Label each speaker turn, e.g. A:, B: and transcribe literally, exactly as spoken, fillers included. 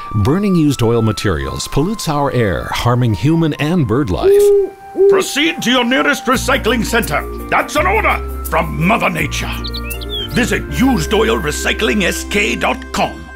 A: Burning used oil materials pollutes our air, harming human and bird life.
B: Proceed to your nearest recycling center. That's an order from Mother Nature. Visit used oil recycling s k dot com.